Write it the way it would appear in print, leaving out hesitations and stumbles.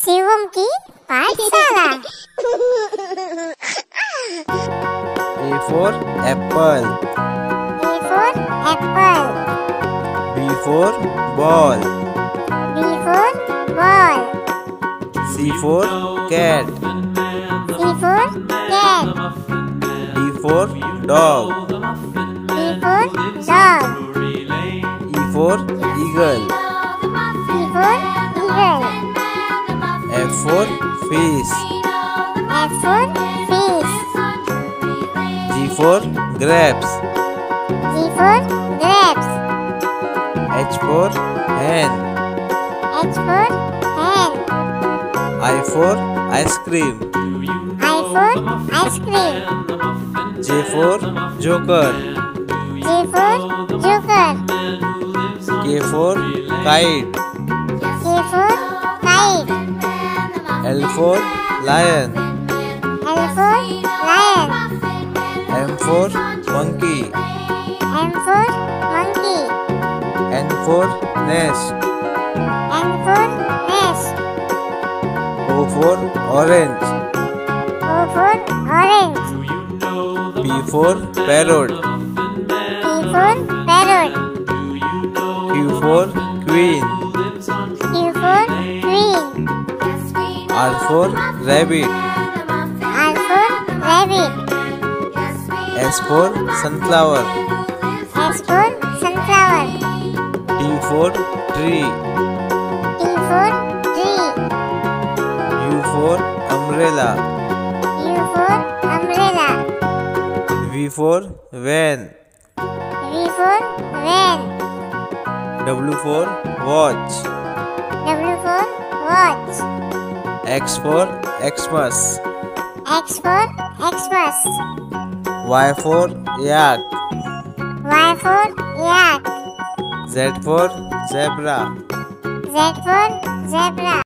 शिवम की पाठशाला। A for apple. A for apple. B for ball. B for ball. C for cat. C for cat. D for dog. D for dog. E for eagle. E for eagle. F for fish. F for fish. G for grapes. G for grapes. H for hen. H for hen. I for ice cream. I for ice cream. J for joker. J for joker. K for kite. K for kite. L for lion. L for lion. M for monkey. M for monkey. N for nest. N for nest. O for orange. O for orange. P for parrot. P for parrot. Q for queen. Q for queen. R for rabbit. R for rabbit. S for sunflower. S for sunflower. T for tree. T for tree. U for umbrella. U for umbrella. V for van. V for van. W for watch. W for watch. X for Xmas. X for Xmas. Y for yak. Y for yak. Z for zebra. Z for zebra.